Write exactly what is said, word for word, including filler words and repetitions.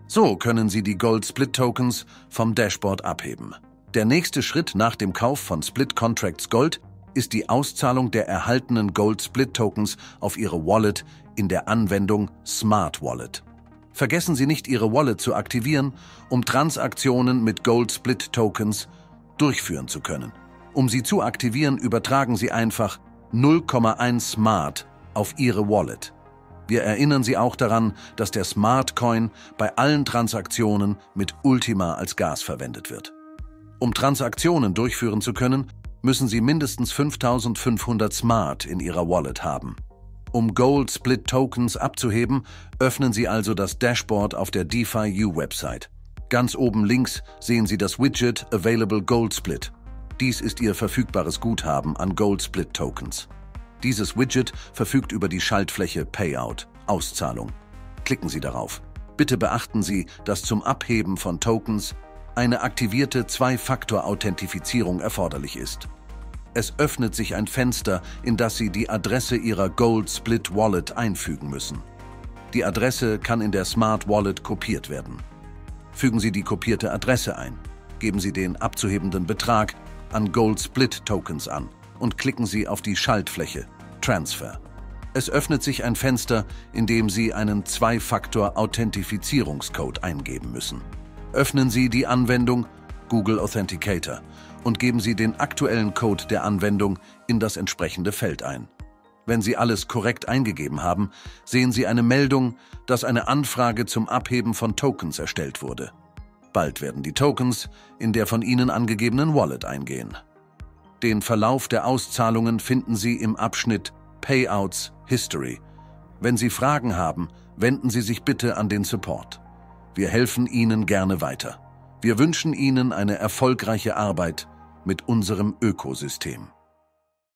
So können Sie die Gold Split Tokens vom Dashboard abheben. Der nächste Schritt nach dem Kauf von Split Contracts Gold ist die Auszahlung der erhaltenen Gold Split Tokens auf Ihre Wallet in der Anwendung Smart Wallet. Vergessen Sie nicht, Ihre Wallet zu aktivieren, um Transaktionen mit Gold Split Tokens durchführen zu können. Um sie zu aktivieren, übertragen Sie einfach null Komma eins Smart auf Ihre Wallet. Wir erinnern Sie auch daran, dass der Smart Coin bei allen Transaktionen mit Ultima als Gas verwendet wird. Um Transaktionen durchführen zu können, müssen Sie mindestens fünftausendfünfhundert Smart in Ihrer Wallet haben. Um Gold Split Tokens abzuheben, öffnen Sie also das Dashboard auf der DeFi-U-Website. Ganz oben links sehen Sie das Widget Available Gold Split. Dies ist Ihr verfügbares Guthaben an Gold Split Tokens. Dieses Widget verfügt über die Schaltfläche Payout, Auszahlung. Klicken Sie darauf. Bitte beachten Sie, dass zum Abheben von Tokens eine aktivierte Zwei-Faktor-Authentifizierung erforderlich ist. Es öffnet sich ein Fenster, in das Sie die Adresse Ihrer Gold Split Wallet einfügen müssen. Die Adresse kann in der Smart Wallet kopiert werden. Fügen Sie die kopierte Adresse ein, geben Sie den abzuhebenden Betrag an Gold Split Tokens an und klicken Sie auf die Schaltfläche Transfer. Es öffnet sich ein Fenster, in dem Sie einen Zwei-Faktor-Authentifizierungscode eingeben müssen. Öffnen Sie die Anwendung Google Authenticator und geben Sie den aktuellen Code der Anwendung in das entsprechende Feld ein. Wenn Sie alles korrekt eingegeben haben, sehen Sie eine Meldung, dass eine Anfrage zum Abheben von Tokens erstellt wurde. Bald werden die Tokens in der von Ihnen angegebenen Wallet eingehen. Den Verlauf der Auszahlungen finden Sie im Abschnitt Payouts History. Wenn Sie Fragen haben, wenden Sie sich bitte an den Support. Wir helfen Ihnen gerne weiter. Wir wünschen Ihnen eine erfolgreiche Arbeit mit unserem Ökosystem.